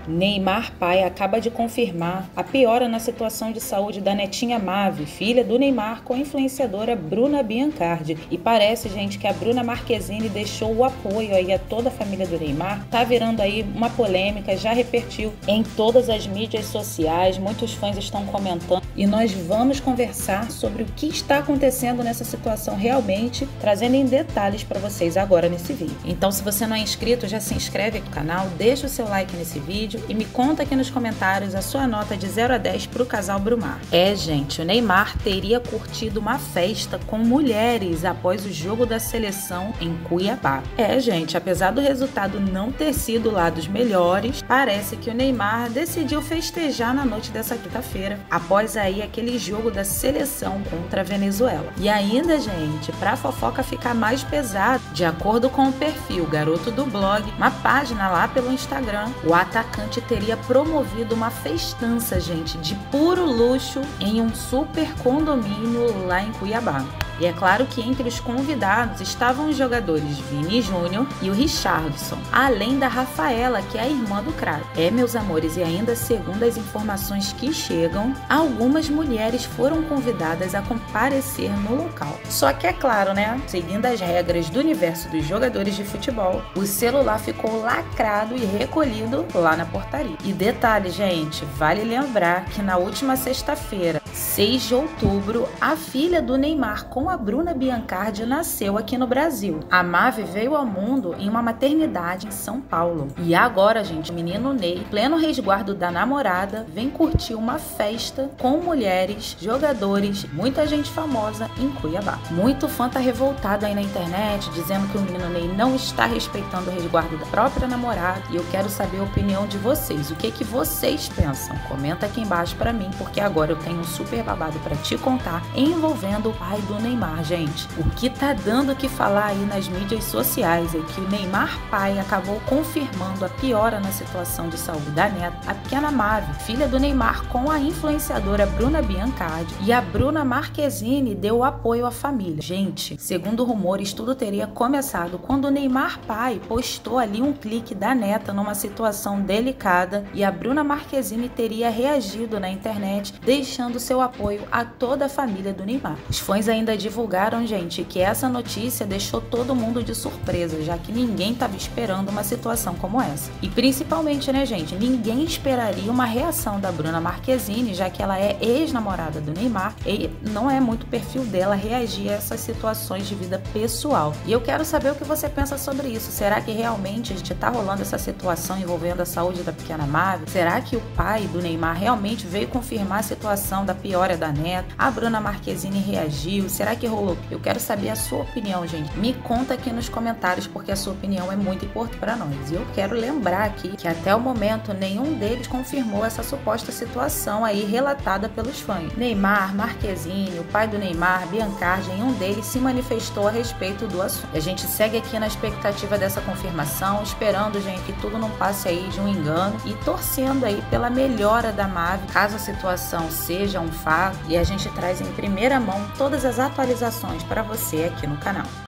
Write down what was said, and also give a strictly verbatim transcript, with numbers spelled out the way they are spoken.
Neymar pai acaba de confirmar a piora na situação de saúde da netinha Mavi, filha do Neymar, com a influenciadora Bruna Biancardi. E parece, gente, que a Bruna Marquezine deixou o apoio aí a toda a família do Neymar. Tá virando aí uma polêmica, já repercutiu em todas as mídias sociais, muitos fãs estão comentando. E nós vamos conversar sobre o que está acontecendo nessa situação realmente, trazendo em detalhes para vocês agora nesse vídeo. Então, se você não é inscrito, já se inscreve aqui no canal, deixa o seu like nesse vídeo e me conta aqui nos comentários a sua nota de zero a dez para o casal Brumar. É, gente, o Neymar teria curtido uma festa com mulheres após o jogo da seleção em Cuiabá. É, gente, apesar do resultado não ter sido lá dos melhores, parece que o Neymar decidiu festejar na noite dessa quinta-feira, após aí aquele jogo da seleção contra a Venezuela. E ainda, gente, pra fofoca ficar mais pesado, de acordo com o perfil Garoto do Blog, uma página lá pelo Instagram, o atacante teria promovido uma festança, gente, de puro luxo em um super condomínio lá em Cuiabá. E é claro que entre os convidados estavam os jogadores Vini Júnior e o Richarlison, além da Rafaela, que é a irmã do craque. É, meus amores, e ainda segundo as informações que chegam, algumas mulheres foram convidadas a comparecer no local. Só que é claro, né, seguindo as regras do universo dos jogadores de futebol, o celular ficou lacrado e recolhido lá na portaria. E detalhe, gente, vale lembrar que na última sexta-feira, seis de outubro, a filha do Neymar com a Bruna Biancardi nasceu aqui no Brasil. A Mavi veio ao mundo em uma maternidade em São Paulo. E agora, gente, o menino Ney, pleno resguardo da namorada, vem curtir uma festa com mulheres, jogadores, muita gente famosa em Cuiabá. Muito fã tá revoltado aí na internet, dizendo que o menino Ney não está respeitando o resguardo da própria namorada. E eu quero saber a opinião de vocês. O que que vocês pensam? Comenta aqui embaixo pra mim, porque agora eu tenho um super babado pra te contar envolvendo o pai do Neymar. Neymar, gente, o que tá dando o que falar aí nas mídias sociais é que o Neymar pai acabou confirmando a piora na situação de saúde da neta, a pequena Mavi, filha do Neymar, com a influenciadora Bruna Biancardi, e a Bruna Marquezine deu apoio à família. Gente, segundo rumores, tudo teria começado quando o Neymar pai postou ali um clique da neta numa situação delicada e a Bruna Marquezine teria reagido na internet, deixando seu apoio a toda a família do Neymar. Os fãs ainda divulgaram, gente, que essa notícia deixou todo mundo de surpresa, já que ninguém estava esperando uma situação como essa. E principalmente, né, gente, ninguém esperaria uma reação da Bruna Marquezine, já que ela é ex-namorada do Neymar e não é muito perfil dela reagir a essas situações de vida pessoal. E eu quero saber o que você pensa sobre isso. Será que realmente a gente tá rolando essa situação envolvendo a saúde da pequena Mavi? Será que o pai do Neymar realmente veio confirmar a situação da piora da neta? A Bruna Marquezine reagiu? Será que rolou? Eu quero saber a sua opinião, gente. Me conta aqui nos comentários, porque a sua opinião é muito importante para nós. E eu quero lembrar aqui que até o momento nenhum deles confirmou essa suposta situação aí relatada pelos fãs. Neymar, Marquezine, o pai do Neymar, Biancardi, nenhum deles se manifestou a respeito do assunto. E a gente segue aqui na expectativa dessa confirmação, esperando, gente, que tudo não passe aí de um engano e torcendo aí pela melhora da Mavi, caso a situação seja um fato, e a gente traz em primeira mão todas as atualizações para você aqui no canal.